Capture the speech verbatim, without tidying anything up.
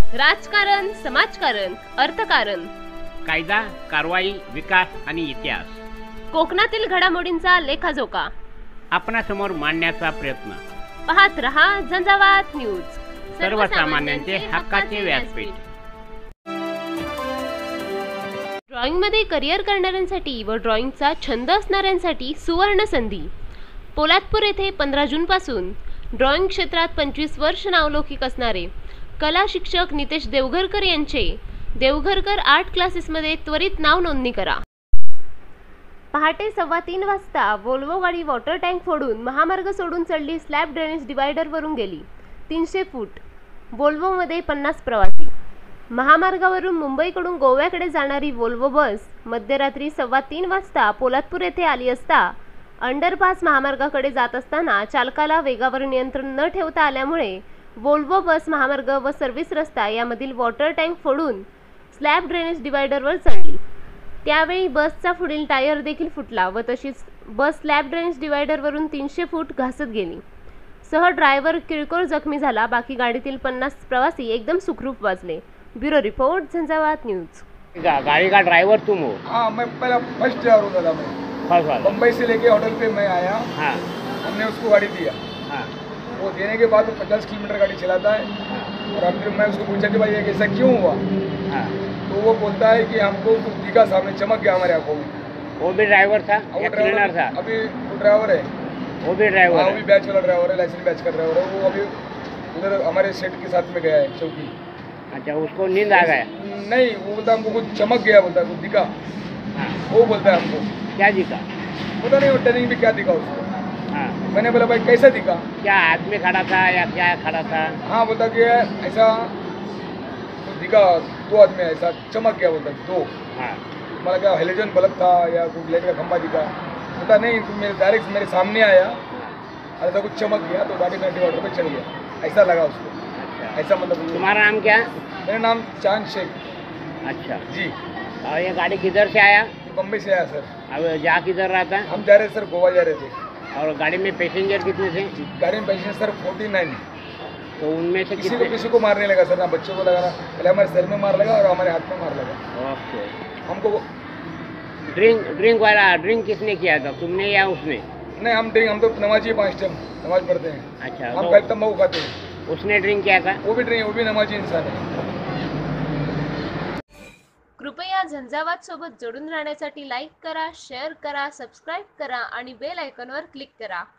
राजकारण, समाजकारण, अर्थकारण, कायदा, कारवाई, विकास आणि इतिहास, कोकणातील घडामोडींचा लेखाजोखा आपणासमोर मांडण्याचा प्रयत्न. पाहत रहा झंझावात न्यूज, सर्वसामान्यांचे हक्काचे व्यासपीठ. ड्रॉइंगमध्ये करिअर करणाऱ्यांसाठी व ड्रॉइंगचा छंद असणाऱ्यांसाठी सुवर्ण संधी. पोलादपूर येथे पंधरा जूनपासून ड्रॉइंग क्षेत्रात पंचवीस वर्ष नावलौकिक असणारे कला शिक्षक नितेश देवघरकर यांचे देवघरकर आर्ट क्लासेसमध्ये त्वरित नाव नोंदणी करा. पहाटे सव्वा तीन वाजता वोल्वो गाडी वॉटर टँक फोडून महामार्ग सोडून चढली. स्लॅब ड्रेनेज डिवायडरवरून गेली. तीनशे फूट. वोल्वोमध्ये पन्नास प्रवासी. महामार्गावरून मुंबईकडून गोव्याकडे जाणारी वोल्वो बस मध्यरात्री सव्वा तीन वाजता पोलादपूर येथे आली असता अंडरपास महामार्गाकडे जात असताना चालकाला वेगावर नियंत्रण न ठेवता आल्यामुळे वोल्वो बस महामार्ग व सर्व्हिस रस्ता यामधील वॉटर टँक फोडून स्लॅब ड्रेनेज डिवायडरवर चढली. त्यावेळी बसचा पुढील टायर देखील फुटला व तशीच बस स्लॅब ड्रेनेज डिवायडरवरून तीनशे फूट घासत गेली. सह ड्रायव्हर किरकोळ जखमी झाला. बाकी गाडीतील पन्नास प्रवासी एकदम सुखरूप वाचले. Bureau report, Jhanjhavat news. गाड़ी का ड्राइवर तुम हो? हाँ, मैं पहला फर्स्ट ड्राइवर था। मैं बम्बई से लेके होटल पे मैं आया। हाँ। हमने उसको गाड़ी दिया। हाँ। वो देने के बाद वो पचास किलोमीटर गाड़ी चलाता है। हाँ। और अब फिर मैं उसको पूछा कि भाई ये कैसा क्यों हुआ? हाँ। तो वो बोलता है कि हमको कुछ दिखा, सामने चमक गया हमारे आंखों में। वो भी ड्राइवर था या क्लीनर था? अभी वो ड्राइवर है। वो भी ड्राइवर? हाँ, वो भी बैच वाला ड्राइवर है, लाइसेंस बैच का ड्राइवर है। वो अभी उधर हमारे सेट के साथ में गया है चौकी। अच्छा, उसको नींद आ गया? नहीं, वो बोलता हमको कुछ चमक गया, बोलता कुछ दिखा। हाँ। वो बोलता है हमको। क्या दिखा? पता नहीं वो ट्रेनिंग में क्या दिखा उसको। हाँ। मैंने बोला भाई कैसा दिखा? क्या आदमी खड़ा था या क्या खड़ा था? हाँ, बोलता कि ऐसा कुछ दिखा, दो आदमी ऐसा चमक गया, बोलता दो। हाँ। मला क्या हेलोजन बल्ब था या कुछ लाइट का खंभा दिखा? बोलता नहीं, तुम मेरे डायरेक्ट मेरे सामने आया, ऐसा कुछ चमक गया तो गाड़ी में डिवाइडर पे चढ़ गया, ऐसा लगा उसको। ऐसा मतलब। तुम्हारा नाम क्या? मेरा नाम चांद शेख। अच्छा जी। और ये गाड़ी किधर से आया? बम्बई से आया सर। अब जा किधर रहा था? हम जा रहे सर, गोवा जा रहे थे। और गाड़ी में पैसेंजर कितने थे? गाड़ी में पैसेंजर सर फोर्टी नाइन। तो उनमें से किसी को किसी को मारने लगा सर, ना बच्चों को लगा, ना पहले हमारे सर में मार लगा और हमारे हाथ में मार लगा। ओके। हमको ड्रिंक ड्रिंक वाला ड्रिंक किसने किया था, तुमने या उसने? नहीं, हम ड्रिंक, हम तो नमाजी पाँच टाइम नमाज पढ़ते हैं। अच्छा। हम पहले तम्बाकू खाते हैं। उसने ड्रिंक किया था? वो भी ड्रिंक, वो भी नमाजी इंसान है। कृपया झंझावात सोबत जोडून राहण्यासाठी लाईक करा, शेअर करा, सबस्क्राईब करा आणि बेल आयकॉनवर क्लिक करा.